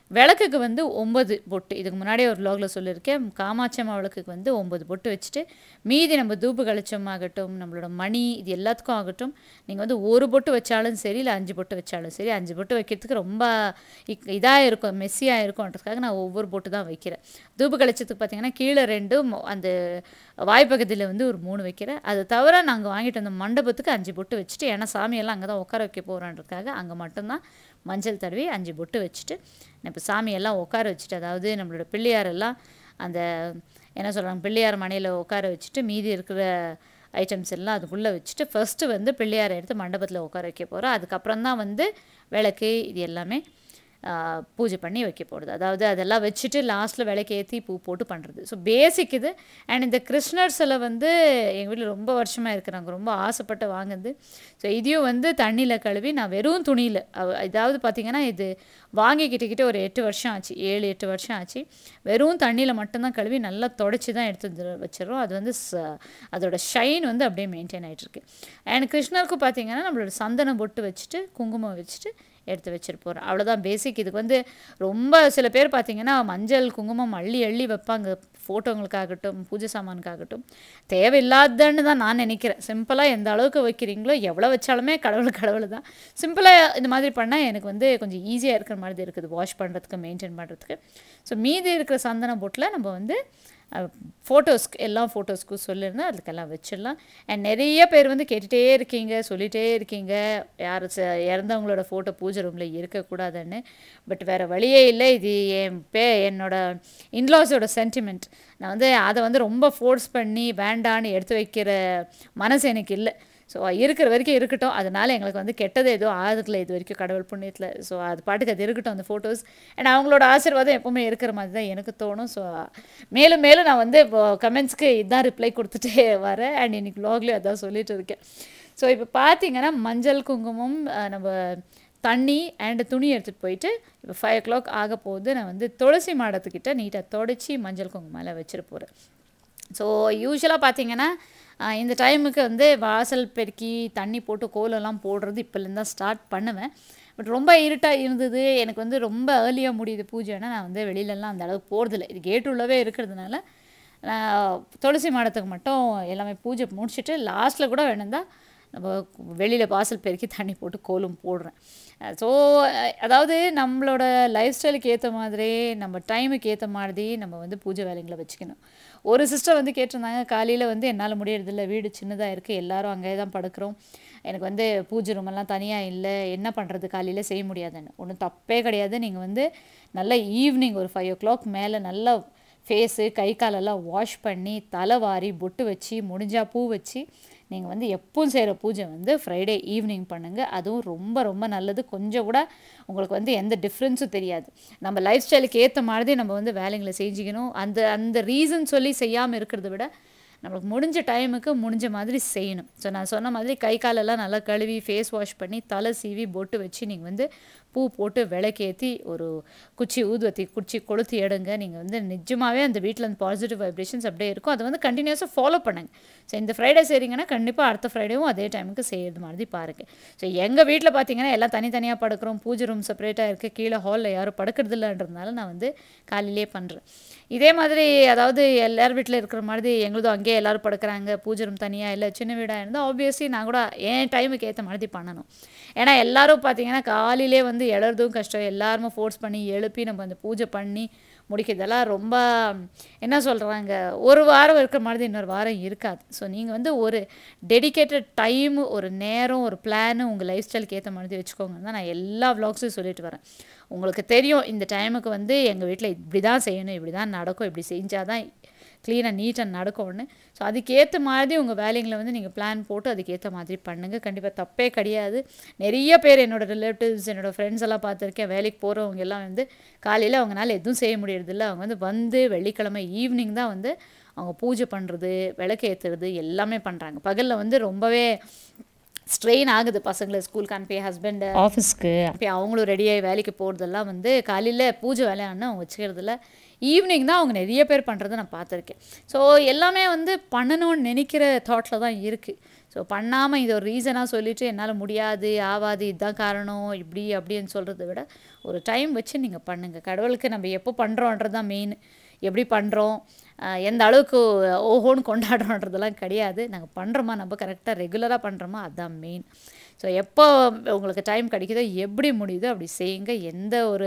விளக்குக்கு வந்து ஒன்பது பொட்டு, இதுக்கு முன்னாடியே ஒரு வ்ளாகில் சொல்லியிருக்கேன். காமாட்சி அம்மா விளக்குக்கு வந்து ஒன்பது பொட்டு வச்சுட்டு, மீதி நம்ம தூப்பு கலச்சம் ஆகட்டும், நம்மளோட மணி, இது எல்லாத்துக்கும் ஆகட்டும், நீங்கள் வந்து ஒரு பொட்டு வச்சாலும் சரி, இல்லை அஞ்சு பொட்டு வச்சாலும் சரி, அஞ்சு பொட்டு வைக்கிறதுக்கு ரொம்ப இக் இதாக இருக்கும், மெஸ்ஸியாக இருக்கும்ன்றதுக்காக நான் ஒவ்வொரு பொட்டு தான் வைக்கிறேன். தூப்பு கலச்சத்துக்கு பார்த்தீங்கன்னா கீழே ரெண்டு, அந்த வாய்ப்பகுதியில் வந்து ஒரு மூணு வைக்கிறேன். அது தவிர நாங்கள் வாங்கிட்டு வந்த மண்டபத்துக்கு அஞ்சு பொட்டு வச்சுட்டு, ஏன்னா சாமியெல்லாம் அங்கே தான் உட்கார வைக்க போகிறோன்றதுக்காக அங்கே மட்டும்தான் மஞ்சள் தடவி அஞ்சு பொட்டு வச்சுட்டு, இப்போ சாமியெல்லாம் உட்கார வச்சுட்டு, அதாவது நம்மளோட பிள்ளையாரெல்லாம் அந்த என்ன சொல்கிறாங்க, பிள்ளையார் மனையில் உட்கார வச்சுட்டு மீதி இருக்கிற ஐட்டம்ஸ் எல்லாம் அதுக்குள்ளே வச்சுட்டு ஃபஸ்ட்டு வந்து பிள்ளையாரை எடுத்து மண்டபத்தில் உட்கார வைக்க போகிறோம். அதுக்கப்புறம் தான் வந்து விளக்கு இது எல்லாமே பூஜை பண்ணி வைக்க போடுது. அதாவது அதெல்லாம் வச்சுட்டு லாஸ்ட்டில் விளக்கு ஏற்றி பூ போட்டு பண்ணுறது. ஸோ பேசிக் இது. அண்ட் இந்த கிருஷ்ணர் சிலை வந்து எங்கள் வீட்டில் ரொம்ப வருஷமாக இருக்கிறாங்க, ரொம்ப ஆசைப்பட்டு வாங்குது. ஸோ இதையும் வந்து தண்ணியில் கழுவி நான் வெறும் துணியில், இதாவது பார்த்திங்கன்னா இது வாங்கி கிட்டக்கிட்ட ஒரு எட்டு வருஷம் ஆச்சு, ஏழு எட்டு வருஷம் ஆச்சு. வெறும் தண்ணியில் மட்டும்தான் கழுவி நல்லா தொடச்சி தான் எடுத்து வச்சிடறோம். அது வந்து அதோட ஷைன் வந்து அப்படியே மெயின்டைன் ஆகிட்டுருக்கு. அண்ட் கிருஷ்ணருக்கு பார்த்திங்கன்னா நம்மளோட சந்தனம் பொட்டு வச்சுட்டு குங்குமம் வச்சுட்டு எடுத்து வச்சுட்டு போகிறோம். அவ்வளோதான் பேசிக். இதுக்கு வந்து ரொம்ப சில பேர் பார்த்திங்கன்னா மஞ்சள் குங்குமம் அள்ளி அள்ளி வைப்பாங்க, ஃபோட்டோங்களுக்காகட்டும் பூஜை சாமானுக்காகட்டும். தேவையில்லாதன்னு தான் நான் நினைக்கிறேன். சிம்பிளாக எந்த அளவுக்கு வைக்கிறீங்களோ, எவ்வளோ வச்சாலுமே கடவுள் கடவுள் தான். சிம்பிளாக இந்த மாதிரி பண்ணால் எனக்கு வந்து கொஞ்சம் ஈஸியாக இருக்கிற மாதிரி இருக்குது, வாஷ் பண்ணுறதுக்கு மெயின்டைன் பண்ணுறதுக்கு. ஸோ மீதி இருக்கிற சந்தன போட்டில் நம்ம வந்து ஃபோட்டோஸ்க்கு எல்லா ஃபோட்டோஸ்க்கும் சொல்லியிருந்தேன், அதுக்கெல்லாம் வச்சிடலாம். அண்ட் நிறைய பேர் வந்து கேட்டுகிட்டே இருக்கீங்க, சொல்லிகிட்டே இருக்கீங்க யார் ச இறந்தவங்களோட ஃபோட்டோ பூஜை ரூமில் இருக்கக்கூடாதுன்னு. பட் வேறு வழியே இல்லை. இது என் பே என்னோட இன்லாஸோட சென்டிமெண்ட். நான் வந்து அதை வந்து ரொம்ப ஃபோர்ஸ் பண்ணி வேண்டான்னு எடுத்து வைக்கிற மனசு எனக்கு இல்லை. ஸோ இருக்கிற வரைக்கும் இருக்கட்டும். அதனால் எங்களுக்கு வந்து கெட்டது எதுவும் ஆகுதுல இது வரைக்கும் கடவுள் புண்ணியத்தில். ஸோ அது பாட்டுக்கு அது இருக்கட்டும் அந்த ஃபோட்டோஸ். அண்ட் அவங்களோட ஆசீர்வாதம் எப்போவுமே இருக்கிற மாதிரி தான் எனக்கு தோணும். ஸோ மேலும் மேலும் நான் வந்து இப்போ கமெண்ட்ஸ்க்கு இதான் ரிப்ளை கொடுத்துட்டே வரேன். அண்ட் இன்றைக்கி வ்ளாக்லேயும் அதான் சொல்லிட்டு இருக்கேன். ஸோ இப்போ பார்த்தீங்கன்னா மஞ்சள் குங்குமம் நம்ம தண்ணி அண்டு துணி எடுத்துகிட்டு போயிட்டு இப்போ ஃபைவ் ஓ கிளாக் ஆக போகுது. நான் வந்து துளசி மாடத்துக்கிட்ட நீட்டாக தொடச்சி மஞ்சள் குங்குமம் எல்லாம் வச்சுட்டு போகிறேன். ஸோ யூஸ்வலாக பார்த்தீங்கன்னா இந்த டைமுக்கு வந்து வாசல் பெருக்கி தண்ணி போட்டு கோலம்லாம் போடுறது இப்போலேருந்து தான் ஸ்டார்ட் பண்ணுவேன். பட் ரொம்ப இருட்டாக இருந்தது, எனக்கு வந்து ரொம்ப ஏர்லியாக முடியுது பூஜைன்னா நான் வந்து வெளியிலலாம் அந்த அளவுக்கு போகிறதில்ல. இது கேட்டு உள்ளவே இருக்கிறதுனால நான் துளசி மாடத்துக்கு மட்டும் எல்லாமே பூஜை முடிச்சுட்டு லாஸ்ட்டில் கூட வேணும்னா நம்ம வெளியில் வாசல் பெருக்கி தண்ணி போட்டு கோலம் போடுறேன். ஸோ அதாவது நம்மளோட லைஃப் ஸ்டைலுக்கு ஏற்ற மாதிரி நம்ம டைமுக்கு ஏற்ற மாதிரி நம்ம வந்து பூஜை வேலைங்களை வச்சுக்கணும். ஒரு சிஸ்டர் வந்து கேட்டிருந்தாங்க, காலையில் வந்து என்னால் முடியறதில்ல, வீடு சின்னதாக இருக்குது, எல்லோரும் அங்கே தான் படுக்கிறோம், எனக்கு வந்து பூஜை ரூமெல்லாம் தனியாக இல்லை, என்ன பண்ணுறது, காலையில் செய்ய முடியாதுன்னு. ஒன்றும் தப்பே கிடையாது. நீங்கள் வந்து நல்ல ஈவினிங் ஒரு ஃபைவ் ஓ கிளாக் மேலே நல்லா ஃபேஸு கை காலெல்லாம் வாஷ் பண்ணி தலை வாரி பொட்டு வச்சு முடிஞ்சால் பூ வச்சு நீங்கள் வந்து எப்பவும் செய்கிற பூஜை வந்து ஃப்ரைடே ஈவினிங் பண்ணுங்கள். அதுவும் ரொம்ப ரொம்ப நல்லது. கொஞ்சம் கூட உங்களுக்கு வந்து எந்த டிஃப்ரென்ஸும் தெரியாது. நம்ம லைஃப் ஸ்டைலுக்கு ஏற்ற மாதிரி நம்ம வந்து வேலைங்களை செஞ்சுக்கணும். அந்த அந்த ரீசன் சொல்லி செய்யாமல் இருக்கிறத விட நம்மளுக்கு முடிஞ்ச டைமுக்கு முடிஞ்ச மாதிரி செய்யணும். ஸோ நான் சொன்ன மாதிரி கை காலெல்லாம் நல்லா கழுவி ஃபேஸ் வாஷ் பண்ணி தலை சீவி பொட்டு வச்சு நீங்கள் வந்து பூ போட்டு விளக்கேற்றி ஒரு குச்சி ஊதுவத்தி குச்சி கொளுத்தி எடுங்க. நீங்கள் வந்து நிஜமாகவே அந்த வீட்டில் அந்த பாசிட்டிவ் வைப்ரேஷன்ஸ் அப்படியே இருக்கும். அதை வந்து கண்டினியூஸாக ஃபாலோ பண்ணுங்க. ஸோ இந்த ஃப்ரைடே செய்கிறீங்கன்னா கண்டிப்பாக அடுத்த ஃப்ரைடேவும் அதே டைமுக்கு செய்கிறது மாதிரி பாருங்கள். ஸோ எங்கள் வீட்டில் பார்த்தீங்கன்னா எல்லாம் தனித்தனியாக படுக்கிறோம், பூஜை ரூம் செப்பரேட்டாக இருக்குது, கீழே ஹாலில் யாரும் படுக்கிறது இல்லைன்றதுனால நான் வந்து காலையிலே பண்ணுறேன். இதே மாதிரி அதாவது எல்லார் வீட்டில் இருக்கிற மாதிரி எங்களுதும் அங்கேயே எல்லோரும் படுக்கிறாங்க, பூஜை ரூம் தனியாக இல்லை, சின்ன வீடாக இருந்தால் ஆப்வியஸ்லி நான் கூட என் டைமுக்கு ஏற்ற மாதிரி பண்ணணும். ஏன்னா எல்லோரும் பார்த்தீங்கன்னா காலையிலே வந்து எழறதும் கஷ்டம், எல்லாருமே ஃபோர்ஸ் பண்ணி எழுப்பி நம்ம அந்த பூஜை பண்ணி முடிக்கிறதெல்லாம் ரொம்ப என்ன சொல்கிறாங்க, ஒரு வாரம் இருக்கிற மாதிரி இன்னொரு வாரம் இருக்காது. ஸோ நீங்கள் வந்து ஒரு டெடிக்கேட்டட் டைமு, ஒரு நேரம், ஒரு பிளானு உங்கள் லைஃப் ஸ்டைலுக்கு ஏற்ற மாதிரி வச்சுக்கோங்கன்னு தான் நான் எல்லா வ்ளாக்ஸும் சொல்லிட்டு வரேன். உங்களுக்கு தெரியும் இந்த டைமுக்கு வந்து எங்கள் வீட்டில் இப்படி தான் செய்யணும், இப்படி தான் நடக்கும், இப்படி செஞ்சால் தான் க்ளீனாக நீட்டாக நடக்கும்னு. ஸோ அதுக்கேற்ற மாதிரி உங்கள் வேலைங்களை வந்து நீங்கள் பிளான் போட்டு அதுக்கேற்ற மாதிரி பண்ணுங்கள். கண்டிப்பாக தப்பே கிடையாது. நிறைய பேர் என்னோடய ரிலேட்டிவ்ஸ் என்னோடய ஃப்ரெண்ட்ஸ் எல்லாம் பார்த்துருக்கேன், வேலைக்கு போகிறவங்க எல்லாம் வந்து காலையில் அவங்களால எதுவும் செய்ய முடியறதில்ல. அவங்க வந்து வந்து வெள்ளிக்கிழமை ஈவினிங் தான் வந்து அவங்க பூஜை பண்ணுறது, விளக்கு ஏற்றுறது எல்லாமே பண்ணுறாங்க. பகலில் வந்து ரொம்பவே ஸ்ட்ரெயின் ஆகுது. பசங்களை ஸ்கூலுக்கு அனுப்பி ஹஸ்பண்டு ஆஃபீஸ்க்கு அனுப்பி அவங்களும் ரெடியாகி வேலைக்கு போகிறதெல்லாம் வந்து காலையில் பூஜை வேலையானு அவங்க வச்சுக்கிறதில்ல. ஈவினிங் தான் அவங்க நிறைய பேர் பண்ணுறதை நான் பார்த்துருக்கேன். ஸோ எல்லாமே வந்து பண்ணணும்னு நினைக்கிற தாட்டில் தான் இருக்குது. ஸோ பண்ணாமல் இது ஒரு ரீசனாக சொல்லிவிட்டு என்னால் முடியாது, ஆவாது, இதுதான் காரணம், இப்படி அப்படின்னு சொல்கிறத விட ஒரு டைம் வச்சு நீங்கள் பண்ணுங்கள். கடவுளுக்கு நம்ம எப்போ பண்ணுறோன்றது தான் மெயின். எப்படி பண்ணுறோம், எந்த அளவுக்கு ஓஹோன்னு கொண்டாடுறோன்றதெல்லாம் கிடையாது. நாங்கள் பண்ணுறோமா, நம்ம கரெக்டாக ரெகுலராக பண்ணுறோமா, அதுதான் மெயின். ஸோ எப்போ உங்களுக்கு டைம் கிடைக்குதோ, எப்படி முடியுதோ அப்படி செய்யுங்க. எந்த ஒரு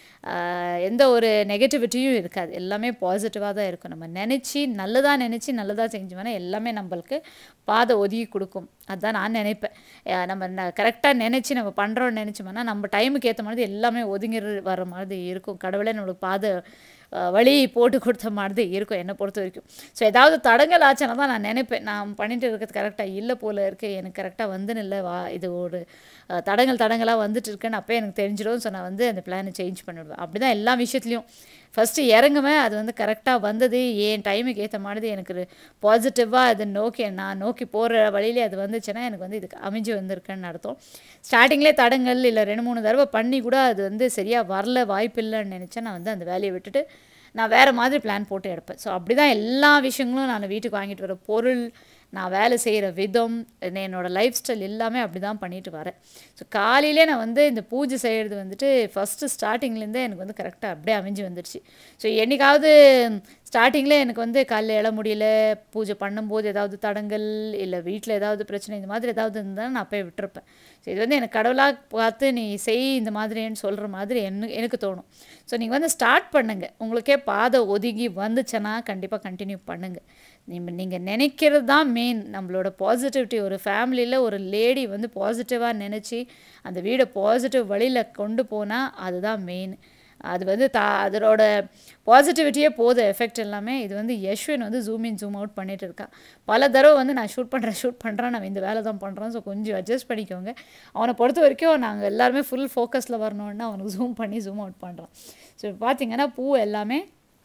எந்த ஒரு நெகட்டிவிட்டியும் இருக்காது. எல்லாமே பாசிட்டிவாக தான் இருக்கும். நம்ம நினச்சி நல்லதாக நினச்சி நல்லதாக செஞ்சோம்னா எல்லாமே நம்மளுக்கு பாதை ஒதுக்கி கொடுக்கும். அதுதான் நான் நினைப்பேன். நம்ம ந கரெக்டாக நினச்சி நம்ம பண்ணுறோன்னு நினச்சோம்னா நம்ம டைமுக்கு ஏற்ற மாதிரி எல்லாமே ஒதுங்கி வர மாதிரி இருக்கும். கடவுளே நம்மளுக்கு பாதை வழி போட்டு கொடுத்த மாதிரி இருக்கும் என்னை பொறுத்த வரைக்கும். ஸோ ஏதாவது தடங்கள் ஆச்சுன்னா தான் நான் நினைப்பேன், நான் பண்ணிட்டு இருக்கிறது கரெக்டாக இல்லை போல் இருக்குது, எனக்கு கரெக்டாக வந்துன்னு இல்லை, வா இது ஒரு தடங்கள் தடங்களாக வந்துட்டு இருக்குன்னு அப்போ எனக்கு தெரிஞ்சிடும். ஸோ நான் வந்து அந்த பிளானை சேஞ்ச் பண்ணிவிடுவேன். அப்படி தான் எல்லா விஷயத்துலையும் ஃபஸ்ட்டு இறங்குவேன். அது வந்து கரெக்டாக வந்தது, என் டைமுக்கு ஏற்ற மாதிரி எனக்கு பாசிட்டிவாக அதை நோக்கி நான் நோக்கி போகிற வழியிலே அது வந்துச்சுன்னா எனக்கு வந்து இதுக்கு அமைஞ்சு வந்திருக்குன்னு அர்த்தம். ஸ்டார்டிங்லேயே தடங்கள் இல்லை ரெண்டு மூணு தடவை பண்ணி கூட அது வந்து சரியாக வரல, வாய்ப்பு இல்லைன்னு நினச்சேன், நான் வந்து அந்த வேலையை விட்டுட்டு நான் வேறு மாதிரி பிளான் போட்டு எடுப்பேன். ஸோ அப்படி தான் எல்லா விஷயங்களும் நான் வீட்டுக்கு வாங்கிட்டு வர பொருள், நான் வேலை செய்கிற விதம், என்னோடய லைஃப் ஸ்டைல் எல்லாமே அப்படி தான் பண்ணிட்டு வரேன். ஸோ காலையிலே நான் வந்து இந்த பூஜை செய்கிறது வந்துட்டு ஃபஸ்ட்டு ஸ்டார்டிங்லேருந்தே எனக்கு வந்து கரெக்டாக அப்படியே அமைஞ்சு வந்துடுச்சு. ஸோ என்றைக்காவது ஸ்டார்டிங்கில் எனக்கு வந்து காலையில் எழ முடியல, பூஜை பண்ணும்போது ஏதாவது தடங்கள் இல்லை வீட்டில் ஏதாவது பிரச்சனை இந்த மாதிரி ஏதாவது இருந்தால் நான் அப்போயே விட்டுருப்பேன். ஸோ இது வந்து எனக்கு கடவுளாக பார்த்து நீ செய் இந்த மாதிரின்னு சொல்கிற மாதிரி என்ன எனக்கு தோணும். ஸோ நீங்கள் வந்து ஸ்டார்ட் பண்ணுங்கள். உங்களுக்கே பாதை ஒதுங்கி வந்துச்சுன்னா கண்டிப்பாக கண்டினியூ பண்ணுங்கள். நீங்கள் நீங்கள் நினைக்கிறது தான் மெயின். நம்மளோட பாசிட்டிவிட்டி, ஒரு ஃபேமிலியில் ஒரு லேடி வந்து பாசிட்டிவாக நினச்சி அந்த வீடை பாசிட்டிவ் வழியில் கொண்டு போனால் அதுதான் மெயின். அது வந்து தா அதோட பாசிட்டிவிட்டியே போகுது எஃபெக்ட் எல்லாமே. இது வந்து யஷ்வின் வந்து ஜூம் இன் ஜூம் அவுட் பண்ணிகிட்டு இருக்கான். பல தடவை வந்து நான் ஷூட் பண்ணுறேன் ஷூட் பண்ணுறேன் நம்ம இந்த வேலை தான் பண்ணுறோம். ஸோ கொஞ்சம் அட்ஜஸ்ட் பண்ணிக்கோங்க. அவனை பொறுத்த வரைக்கும் நாங்கள் எல்லாருமே ஃபுல் ஃபோக்கஸில் வரணுன்னா அவனுக்கு ஜூம் பண்ணி ஜூம் அவுட் பண்ணுறான். ஸோ பார்த்திங்கன்னா பூ எல்லாமே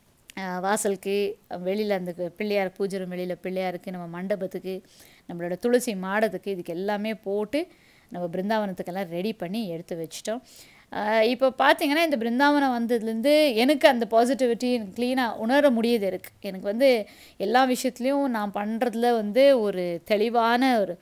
வாசலுக்கு வெளியில் அந்த பிள்ளையார் பூஜை வெளியில் பிள்ளையாருக்கு, நம்ம மண்டபத்துக்கு, நம்மளோட துளசி மாடத்துக்கு, இதுக்கு எல்லாமே போட்டு நம்ம பிருந்தாவனத்துக்கெல்லாம் ரெடி பண்ணி எடுத்து வச்சிட்டோம். இப்போ பார்த்திங்கன்னா இந்த பிருந்தாவனம் வந்ததுலேருந்து எனக்கு அந்த பாசிட்டிவிட்டி எனக்கு க்ளீனாக உணர முடியுது. இருக்குது எனக்கு வந்து எல்லா விஷயத்துலையும் நான் பண்ணுறதுல வந்து ஒரு தெளிவான ஒரு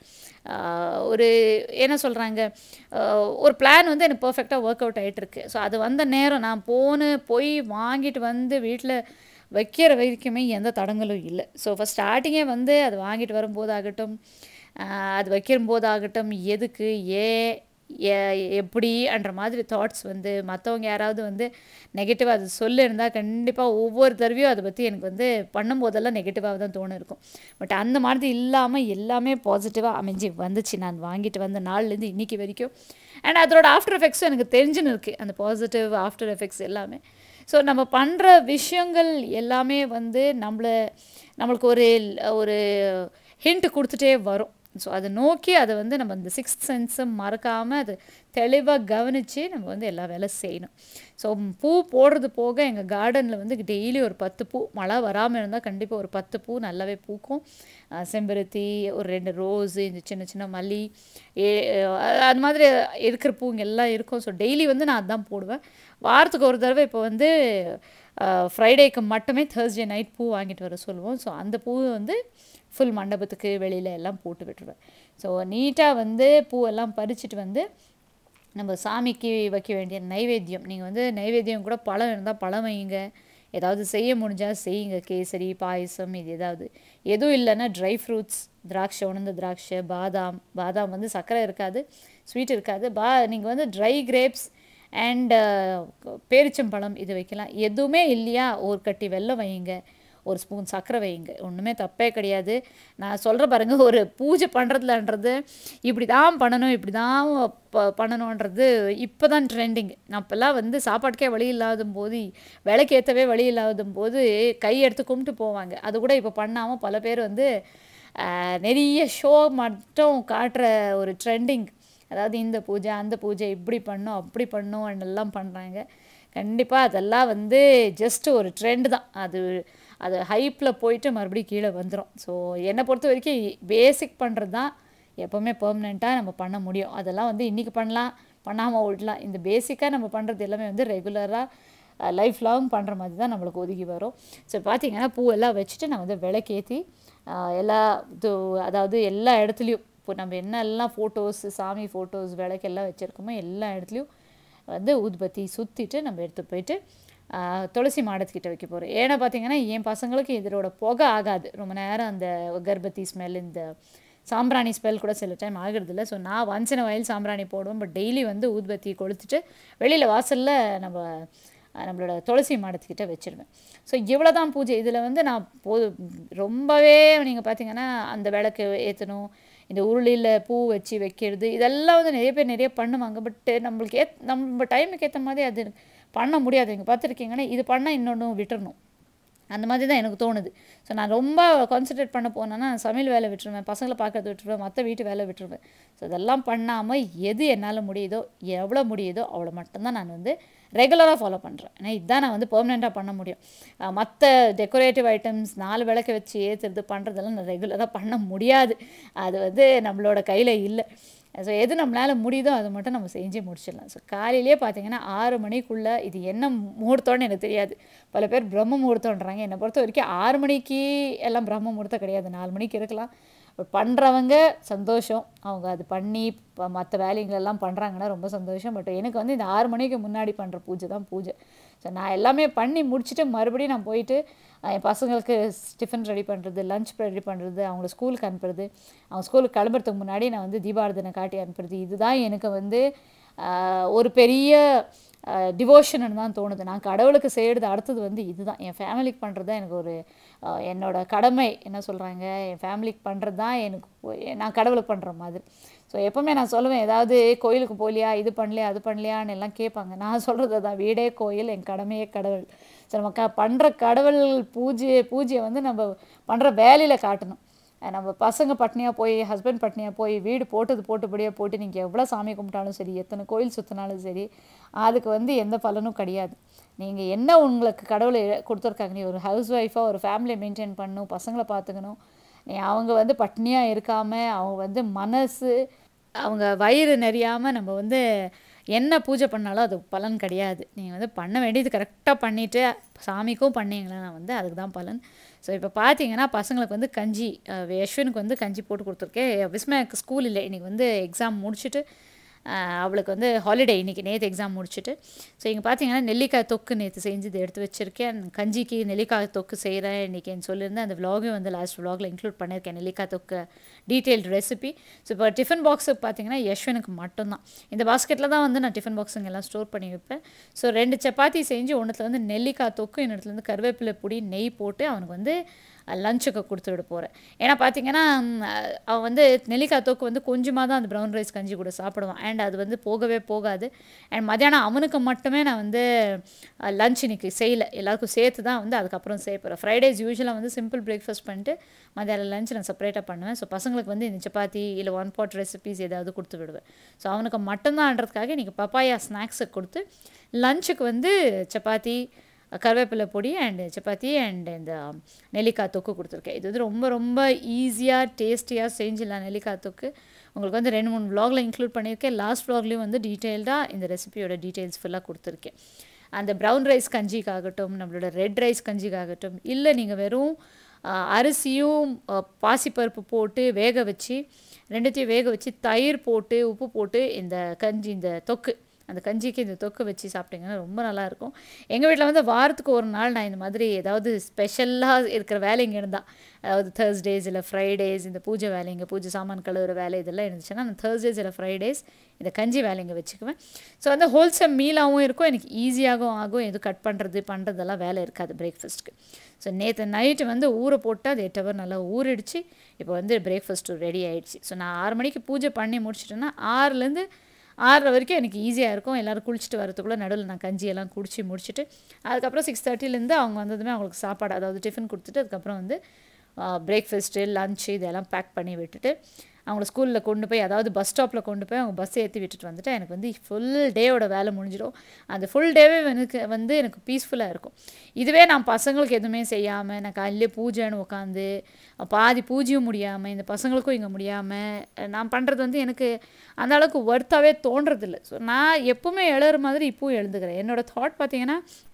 ஒரு என்ன சொல்கிறாங்க ஒரு பிளான் வந்து எனக்கு பர்ஃபெக்டாக ஒர்க் அவுட் ஆகிட்டுருக்கு. ஸோ அது வந்த நேரம் நான் போன போய் வாங்கிட்டு வந்து வீட்டில் வைக்கிற வரைக்குமே எந்த தடங்களும் இல்லை. ஸோ ஃபஸ்ட் ஸ்டார்டிங்கே வந்து அது வாங்கிட்டு வரும்போதாகட்டும், அது வைக்கும்போதாகட்டும், எதுக்கு ஏன் எப்படின்ற மாதிரி தாட்ஸ் வந்து மற்றவங்க யாராவது வந்து நெகட்டிவாக அது சொல்லியிருந்தால் கண்டிப்பாக ஒவ்வொரு தடவையும் அதை பற்றி எனக்கு வந்து பண்ணும்போதெல்லாம் நெகட்டிவாக தான் தோணு இருக்கும். பட் அந்த மாதிரி இல்லாமல் எல்லாமே பாசிட்டிவாக அமைஞ்சு வந்துச்சு நான் வாங்கிட்டு வந்த நாள்லேருந்து இன்றைக்கி வரைக்கும். அண்ட் அதோட ஆஃப்டர் எஃபெக்ட்ஸும் எனக்கு தெரிஞ்சுன்னு இருக்குது, அந்த பாசிட்டிவ் ஆஃப்டர் எஃபெக்ட்ஸ் எல்லாமே. ஸோ நம்ம பண்ணுற விஷயங்கள் எல்லாமே வந்து நம்மளை நம்மளுக்கு ஒரு ஒரு ஹிண்ட் கொடுத்துட்டே வரும். ஸோ அதை நோக்கி அதை வந்து நம்ம இந்த சிக்ஸ்த் சென்ஸை மறக்காமல் அது தெளிவாக கவனித்து நம்ம வந்து எல்லா வேலை செய்யணும். ஸோ பூ போடுறது போக எங்கள் கார்டனில் வந்து டெய்லி ஒரு பத்து பூ, மழை வராமல் இருந்தால் கண்டிப்பாக ஒரு பத்து பூ நல்லாவே பூக்கும். செம்பருத்தி, ஒரு ரெண்டு ரோஸு, இந்த சின்ன சின்ன மல்லி, ஏ அது மாதிரி இருக்கிற பூங்க எல்லாம் இருக்கும். ஸோ டெய்லி வந்து நான் அதுதான் போடுவேன். வாரத்துக்கு ஒரு தடவை இப்போ வந்து ஃப்ரைடேக்கு மட்டுமே தேர்ஸ்டே நைட் பூ வாங்கிட்டு வர சொல்லுவோம். ஸோ அந்த பூவை வந்து ஃபுல் மண்டபத்துக்கு வெளியில் எல்லாம் போட்டு விட்டுருவேன். ஸோ நீட்டாக வந்து பூவெல்லாம் பறிச்சுட்டு வந்து நம்ம சாமிக்கு வைக்க வேண்டிய நைவேத்தியம், நீங்கள் வந்து நைவேத்தியம் கூட பழம் இருந்தால் பழம் வைங்க, ஏதாவது செய்ய முடிஞ்சால் செய்யுங்க, கேசரி பாயசம் இது ஏதாவது. எதுவும் இல்லைன்னா ட்ரை ஃப்ரூட்ஸ், திராட்சை, உணர்ந்த திராட்சை, பாதாம், பாதாம் வந்து சர்க்கரை இருக்காது, ஸ்வீட் இருக்காது, பா நீங்கள் வந்து ட்ரை கிரேப்ஸ் அண்டு பேரிச்சம்பழம் இது வைக்கலாம். எதுவுமே இல்லையா ஒரு கட்டி வெல்லம் வைங்க, ஒரு ஸ்பூன் சர்க்கரை வைங்க, ஒன்றுமே தப்பே கிடையாது. நான் சொல்கிற பாருங்கள், ஒரு பூஜை பண்ணுறதுலன்றது இப்படி தான் பண்ணணும் இப்படி தான் ப பண்ணணுன்றது இப்போ தான் ட்ரெண்டிங். நான் இப்போல்லாம் வந்து சாப்பாட்டுக்கே வழி இல்லாத போது, விலைக்கு ஏற்றவே வழி இல்லாத போது கை எடுத்து கும்பிட்டு போவாங்க. அது கூட இப்போ பண்ணாமல் பல பேர் வந்து நிறைய ஷோ மட்டும் காட்டுற ஒரு ட்ரெண்டிங், அதாவது இந்த பூஜை அந்த பூஜை இப்படி பண்ணோம் அப்படி பண்ணோம் எல்லாம் பண்ணுறாங்க. கண்டிப்பாக அதெல்லாம் வந்து ஜஸ்ட்டு ஒரு ட்ரெண்டு தான். அது அது ஹைப்பில் போயிட்டு மறுபடியும் கீழே வந்துடும். ஸோ என்னை பொறுத்த வரைக்கும் பேசிக் பண்ணுறது தான் எப்போவுமே பெர்மனெண்ட்டாக நம்ம பண்ண முடியும். அதெல்லாம் வந்து இன்றைக்கி பண்ணலாம், பண்ணாமல் விடலாம். இந்த பேசிக்காக நம்ம பண்ணுறது எல்லாமே வந்து ரெகுலராக லைஃப் லாங் பண்ணுற மாதிரி தான் நம்மளுக்கு ஒதுங்கி வரும். ஸோ பார்த்திங்கன்னா பூவெல்லாம் வச்சுட்டு நான் வந்து விளக்கேற்றி எல்லா இது அதாவது எல்லா இடத்துலையும் இப்போ நம்ம என்னெல்லாம் ஃபோட்டோஸ் சாமி ஃபோட்டோஸ் விளக்கெல்லாம் வச்சுருக்கோமோ எல்லா இடத்துலையும் வந்து ஊதுபத்தி சுற்றிட்டு நம்ம எடுத்து போயிட்டு துளசி மாடத்துக்கிட்ட வைக்க போகிறோம். ஏன்னா பார்த்திங்கன்னா என் பசங்களுக்கு இதோட புகை ஆகாது ரொம்ப நேரம், அந்த கர்பத்தி ஸ்மெல் இந்த சாம்பிராணி ஸ்மெல் கூட சில டைம் ஆகிறதில்ல. ஸோ நான் ஒன்ஸ் இன் வயல் சாம்பிராணி போடுவோம். பட் டெய்லி வந்து ஊதுபத்தி கொளுத்துட்டு வெளியில் வாசலில் நம்ம நம்மளோட துளசி மாடத்துக்கிட்ட வச்சுருவேன். ஸோ இவ்வளோ தான் பூஜை. இதில் வந்து நான் போ ரொம்பவே நீங்கள் பார்த்திங்கன்னா அந்த விளக்கு ஏற்றணும், இந்த உருளியில் பூ வச்சு வைக்கிறது, இதெல்லாம் வந்து நிறைய பேர் நிறைய பண்ணுவாங்க. பட்டு நம்மளுக்கு ஏ நம்ம டைமுக்கு ஏற்ற மாதிரி அது பண்ண முடியாது. நீங்கள் பார்த்துருக்கீங்கன்னா இது பண்ணால் இன்னொன்று விட்டுறணும், அந்த மாதிரி தான் எனக்கு தோணுது. ஸோ நான் ரொம்ப கான்சன்ட்ரேட் பண்ண போனேன்னா சமையல் வேலை விட்டுருவேன், பசங்களை பார்க்கறது விட்டுருவேன், மற்ற வீட்டு வேலை விட்டுருவேன். ஸோ இதெல்லாம் பண்ணாமல் எது என்னால் முடியுதோ எவ்வளோ முடியுதோ அவ்வளோ மட்டும்தான் நான் வந்து ரெகுலராக ஃபாலோ பண்ணுறேன். ஏன்னா இதுதான் நான் வந்து பெர்மனெண்ட்டாக பண்ண முடியும். மற்ற டெக்கரேட்டிவ் ஐட்டம்ஸ் நாலு விளக்க வச்சு ஏற்றுறது பண்ணுறதெல்லாம் நான் ரெகுலராக பண்ண முடியாது. அது வந்து நம்மளோட கையில் இல்லை. ஸோ எது நம்மளால் முடியுதோ அது மட்டும் நம்ம செஞ்சு முடிச்சிடலாம். ஸோ காலையிலே பார்த்திங்கன்னா ஆறு மணிக்குள்ளே இது என்ன முகூர்த்தம்னு எனக்கு தெரியாது. பல பேர் பிரம்ம முகூர்த்தம்ன்றாங்க. என்னை பொறுத்த வரைக்கும் ஆறு மணிக்கு எல்லாம் பிரம்ம முகூர்த்தம் கிடையாது, நாலு மணிக்கு இருக்கலாம். பட் பண்ணுறவங்க சந்தோஷம், அவங்க அது பண்ணி இப்போ மற்ற வேலைங்களெல்லாம் பண்ணுறாங்கன்னா ரொம்ப சந்தோஷம். பட் எனக்கு வந்து இந்த ஆறு மணிக்கு முன்னாடி பண்ணுற பூஜை தான் பூஜை. ஸோ நான் எல்லாமே பண்ணி முடிச்சுட்டு மறுபடியும் நான் போயிட்டு என் பசங்களுக்கு டிஃபன் ரெடி பண்ணுறது, லஞ்ச் ரெடி பண்ணுறது, அவங்கள ஸ்கூலுக்கு அனுப்புறது, அவங்க ஸ்கூலுக்கு கிளம்புறதுக்கு முன்னாடி நான் வந்து தீபாரதனை காட்டி அனுப்புறது, இதுதான் எனக்கு வந்து ஒரு பெரிய டிவோஷன்னு தான் தோணுது. நான் கடவுளுக்கு செய்கிறது அடுத்தது வந்து இதுதான். என் ஃபேமிலிக்கு பண்ணுறது தான் எனக்கு ஒரு என்னோடய கடமை. என்ன சொல்கிறாங்க, என் ஃபேமிலிக்கு பண்ணுறது தான் எனக்கு நான் கடவுளுக்கு பண்ணுற மாதிரி. ஸோ எப்போவுமே நான் சொல்லுவேன், ஏதாவது கோயிலுக்கு போகலையா, இது பண்ணலையா, அது பண்ணலையான்னு எல்லாம் கேட்பாங்க. நான் சொல்கிறது தான், வீடே கோயில், என் கடமையே கடவுள். ஸோ நம்ம க பண்ணுற கடவுள் பூஜை பூஜையை வந்து நம்ம பண்ணுற வேலையில் காட்டணும். நம்ம பசங்க பட்னியாக போய், ஹஸ்பண்ட் பட்னியாக போய், வீடு போட்டது போட்டபடியாக போட்டு நீங்கள் எவ்வளோ சாமி கும்பிட்டாலும் சரி, எத்தனை கோயில் சுற்றினாலும் சரி, அதுக்கு வந்து எந்த பலனும் கிடையாது. நீங்கள் என்ன உங்களுக்கு கடவுளை கொடுத்துருக்காங்க, நீ ஒரு ஹவுஸ் ஒய்ஃபாக ஒரு ஃபேமிலியை மெயின்டைன் பண்ணணும், பசங்களை பார்த்துக்கணும், நீ அவங்க வந்து பட்னியாக இருக்காமல் அவங்க வந்து மனசு அவங்க வயிறு நிறையாமல் நம்ம வந்து என்ன பூஜை பண்ணாலும் அது பலன் கிடையாது. நீங்கள் வந்து பண்ண வேண்டியது கரெக்டாக பண்ணிவிட்டு சாமிக்கும் பண்ணிங்களா வந்து அதுக்கு தான் பலன். ஸோ இப்போ பார்த்தீங்கன்னா பசங்களுக்கு வந்து கஞ்சி, யஷ்வனுக்கு வந்து கஞ்சி போட்டு கொடுத்துருக்கேன். விஸ்மயாக்கு ஸ்கூல் இல்லை, இன்றைக்கி வந்து எக்ஸாம் முடிச்சுட்டு அவளுக்கு வந்து ஹாலிடே இன்றைக்கி, நேற்று எக்ஸாம் முடிச்சுட்டு. ஸோ இங்கே பார்த்தீங்கன்னா நெல்லிக்காய் தொக்கு நேற்று செஞ்சு இதை எடுத்து வச்சுருக்கேன். கஞ்சிக்கு நெல்லிக்காய் தொக்கு செய்கிறேன் இன்றைக்கி சொல்லியிருந்தேன். அந்த விலாகையும் வந்து லாஸ்ட் விலாகில் இன்க்ளூட் பண்ணியிருக்கேன், நெல்லிக்காய் தொக்கு டீட்டெயில்டு ரெசிபி. ஸோ இப்போ டிஃபன் பாக்ஸுக்கு பார்த்தீங்கன்னா யஷ்வனுக்கு மட்டும்தான் இந்த பாஸ்கெட்டில் தான் வந்து நான் டிஃபன் பாக்ஸுங்க எல்லாம் ஸ்டோர் பண்ணி வைப்பேன். ஸோ ரெண்டு சப்பாத்தி செஞ்சு ஒன்றுத்துல வந்து நெல்லிக்காய் தொக்கு, இன்னொருத்துல வந்து கருவேப்பிலை பொடி நெய் போட்டு அவனுக்கு வந்து லஞ்சுக்கு கொடுத்து விட போகிறேன். ஏன்னா பார்த்தீங்கன்னா அவன் வந்து நெல்லிக்காய் தொக்கு வந்து கொஞ்சமாக தான் அந்த ப்ரௌன் ரைஸ் கஞ்சி கூட சாப்பிடுவான். அண்ட் அது வந்து போகவே போகாது. அண்ட் மத்தியானம் அவனுக்கு மட்டுமே நான் வந்து லஞ்ச் இன்றைக்கி செய்யலை, எல்லாருக்கும் சேர்த்து தான் வந்து அதுக்கப்புறம் செய்ய போகிறேன். ஃப்ரைடேஸ் யூஸ்வலாக வந்து சிம்பிள் பிரேக்ஃபாஸ்ட் பண்ணிட்டு மத்தியானம் லஞ்ச் நான் செப்பரேட்டாக பண்ணுவேன். ஸோ பசங்களுக்கு வந்து இந்த சப்பாத்தி இல்லை ஒன் பாட் ரெசிபீஸ் ஏதாவது கொடுத்து விடுவேன். ஸோ அவனுக்கு மட்டும்தான்றதுக்காக இன்றைக்கி பப்பாயா ஸ்நாக்ஸுக்கு கொடுத்து லஞ்சுக்கு வந்து சப்பாத்தி, கருவேப்பிலை பொடி அண்டு சப்பாத்தி அண்ட் இந்த நெல்லிக்காய் தொக்கு கொடுத்துருக்கேன். இது வந்து ரொம்ப ரொம்ப ஈஸியாக டேஸ்டியாக செஞ்சிடலாம் நெல்லிக்காய் தொக்கு. உங்களுக்கு வந்து ரெண்டு மூணு விலாகில் இன்க்ளூட் பண்ணியிருக்கேன். லாஸ்ட் விலாக்லேயும் வந்து டீட்டெயில்டாக இந்த ரெசிபியோட டீட்டெயில்ஸ் ஃபுல்லாக கொடுத்துருக்கேன். அந்த ப்ரௌன் ரைஸ் கஞ்சிக்காகட்டும், நம்மளோட ரெட் ரைஸ் கஞ்சிக்காகட்டும், இல்லை நீங்கள் வெறும் அரிசியும் பாசிப்பருப்பு போட்டு வேக வச்சு ரெண்டுத்தையும் வேக வச்சு தயிர் போட்டு உப்பு போட்டு இந்த கஞ்சி இந்த தொக்கு அந்த கஞ்சிக்கு இந்த தொக்கு வச்சு சாப்பிட்டிங்கன்னா ரொம்ப நல்லாயிருக்கும். எங்கள் வீட்டில் வந்து வாரத்துக்கு ஒரு நாள் நான் இந்த மாதிரி ஏதாவது ஸ்பெஷலாக இருக்கிற வேலைங்க இருந்தால், அதாவது தேர்ஸ்டேஸ் இல்லை ஃப்ரைடேஸ் இந்த பூஜை வேலைங்க, பூஜை சாமான் கழுவுற வேலை இதெல்லாம் இருந்துச்சுன்னா நான் தேர்ஸ்டேஸ் இல்லை ஃப்ரைடேஸ் இந்த கஞ்சி வேலைங்க வச்சுக்குவேன். ஸோ வந்து ஹோல்சேம் மீலாகவும் இருக்கும், எனக்கு ஈஸியாகவும் ஆகும், எதுவும் கட் பண்ணுறது பண்ணுறதெல்லாம் வேலை இருக்காது பிரேக்ஃபாஸ்ட்டுக்கு. ஸோ நேற்று நைட்டு வந்து ஊற போட்டு அது எட்டு ஹவர் நல்லா ஊறிடுச்சு. இப்போ வந்து பிரேக்ஃபாஸ்ட்டு ரெடி ஆகிடுச்சு. ஸோ நான் ஆறு மணிக்கு பூஜை பண்ணி முடிச்சிட்டேன்னா ஆறுலேருந்து ஆறரை வரைக்கும் எனக்கு ஈஸியாக இருக்கும். எல்லோரும் குளிச்சுட்டு வரதுக்குள்ளே நடுவில் நான் கஞ்சியெல்லாம் குடிச்சு முடிச்சுட்டு அதுக்கப்புறம் சிக்ஸ் தேர்ட்டிலேருந்து அவங்க வந்ததுமே அவங்களுக்கு சாப்பாடு அதாவது டிஃபன் கொடுத்துட்டு அதுக்கப்புறம் வந்து பிரேக்ஃபாஸ்ட்டு லன்ச்சு இதெல்லாம் பேக் பண்ணி விட்டுட்டு அவங்கள ஸ்கூலில் கொண்டு போய் அதாவது பஸ் ஸ்டாப்பில் கொண்டு போய் அவங்க பஸ் ஏற்றி விட்டுட்டு வந்துட்டு எனக்கு வந்து ஃபுல் டேயோட வேலை முடிஞ்சிடும். அந்த ஃபுல் டேவே எனக்கு வந்து எனக்கு பீஸ்ஃபுல்லாக இருக்கும். இதுவே நான் பசங்களுக்கு எதுவுமே செய்யாமல் நான் காலையிலே பூஜைன்னு உட்காந்து பாதி பூஜையும் முடியாமல் இந்த பசங்களுக்கும் இங்கே முடியாமல் நான் பண்ணுறது வந்து எனக்கு அந்த அளவுக்கு ஒர்த்தாகவே தோன்றதில்லை. ஸோ நான் எப்போவுமே எழுற மாதிரி இப்போவும் எழுந்துக்கிறேன். என்னோடய தாட் பார்த்திங்கன்னா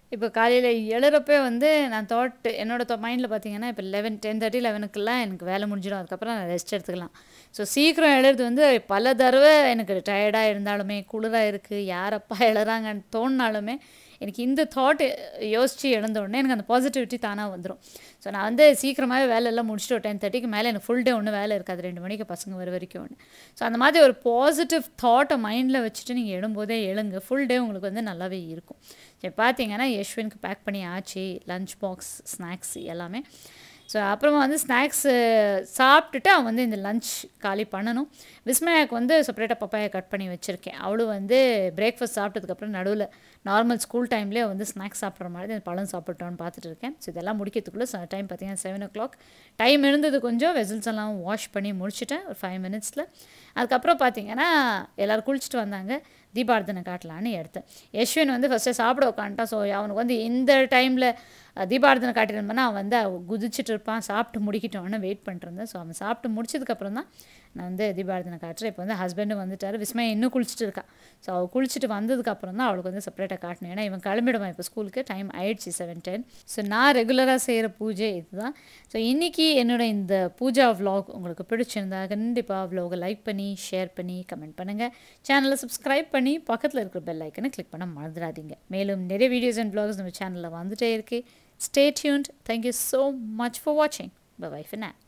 இப்போ காலையில் எழுறப்பே வந்து நான் தாட் என்னோட மைண்டில் பார்த்தீங்கன்னா இப்போ லெவன் டென் தேர்ட்டி லெவனுக்குலாம் எனக்கு வேலை முடிஞ்சிடும். அதுக்கப்புறம் நான் ரெஸ்ட் எடுத்துக்கலாம். ஸோ சீக்கிரம் எழுறது வந்து பல தடவை எனக்கு டயர்டாக இருந்தாலுமே குளிராக இருக்குது யாரப்பா எழுறாங்கன்னு தோணினாலுமே எனக்கு இந்த தாட் யோசித்து எழுந்த உடனே எனக்கு அந்த பாசிட்டிவிட்டி தானாக வந்துடும். ஸோ நான் வந்து சீக்கிரமாகவே வேலையெல்லாம் முடிச்சுட்டு ஒரு டென் தேர்ட்டிக்கு மேலே எனக்கு ஃபுல் டே ஒன்றும் வேலை இருக்காது, ரெண்டு மணிக்கு பசங்க வர வரைக்கும் ஒன்று. ஸோ அந்த மாதிரி ஒரு பாசிட்டிவ் தாட்டை மைண்டில் வச்சுட்டு நீங்கள் எழும்போதே எழுங்க, ஃபுல் டே உங்களுக்கு வந்து நல்லாவே இருக்கும். சரி பார்த்தீங்கன்னா யஷ்வினுக்கு பேக் பண்ணி ஆச்சு, லஞ்ச் பாக்ஸ் ஸ்நாக்ஸ் எல்லாமே. ஸோ அப்புறமா வந்து ஸ்நாக்ஸு சாப்பிட்டுட்டு அவன் வந்து இந்த லஞ்ச் காலி பண்ணணும். விஸ்மயாவுக்கு வந்து செப்பரேட்டாக பப்பாயை கட் பண்ணி வச்சுருக்கேன். அவளும் வந்து பிரேக்ஃபாஸ்ட் சாப்பிட்டதுக்கப்புறம் நடுவில் நார்மல் ஸ்கூல் டைம்லேயே வந்து ஸ்நாக்ஸ் சாப்பிட்ற மாதிரி அந்த பழம் சாப்பிட்டோன்னு பார்த்துட்டு இருக்கேன். ஸோ இதெல்லாம் முடிக்கிறதுக்குள்ளே டைம் பார்த்தீங்கன்னா செவன் ஓ கிளாக் டைம் இருந்தது. கொஞ்சம் வெசல்ஸ் எல்லாம் வாஷ் பண்ணி முடிச்சுட்டேன் ஒரு ஃபைவ் மினிட்ஸில். அதுக்கப்புறம் பார்த்தீங்கன்னா எல்லோரும் குளிச்சுட்டு வந்தாங்க, தீபார்த்தனை காட்டலான்னு எடுத்தேன். யஷ்வின் வந்து ஃபஸ்ட்டு சாப்பிட உட்காந்துட்டான். ஸோ அவனுக்கு வந்து இந்த டைமில் தீபார்த்தனை காட்டியிருந்தோம்னா அவன் வந்து குதிச்சுட்டு இருப்பான், சாப்பிட்டு முடிக்கிட்டோன்னு வெயிட் பண்ணிட்டுருந்தேன். ஸோ அவன் சாப்பிட்டு முடிச்சதுக்கப்புறம் தான் நான் வந்து தீபார்த்தனை காட்டுறேன். இப்போ வந்து ஹஸ்பண்டும் வந்துட்டார், விஸ்மயா இன்னும் குளிச்சுட்டு இருக்கா. ஸோ அவள் குளிச்சுட்டு வந்ததுக்கப்புறம் தான் அவளுக்கு வந்து செப்பரேட்டாக காட்டணும். ஏன்னா இவன் கிளம்பிடுவான் இப்போ ஸ்கூலுக்கு, டைம் ஆயிடுச்சு செவன் டென். ஸோ நான் ரெகுலராக செய்கிற பூஜை இதுதான். ஸோ இன்றைக்கி என்னோடய இந்த பூஜா விலாக் உங்களுக்கு பிடிச்சிருந்தா கண்டிப்பாக விலாகை லைக் பண்ணி ஷேர் பண்ணி கமெண்ட் பண்ணுங்கள். சேனலை சப்ஸ்கிரைப் பண்ணி பக்கத்தில் இருக்கிற பெல் ஐக்கனை கிளிக் பண்ண மறந்துடாதீங்க. மேலும் நிறைய வீடியோஸ் அண்ட் விலாக்ஸ் நம்ம சேனலில் வந்துட்டே இருக்குது. Stay tuned. Thank you so much for watching. Bye bye for now.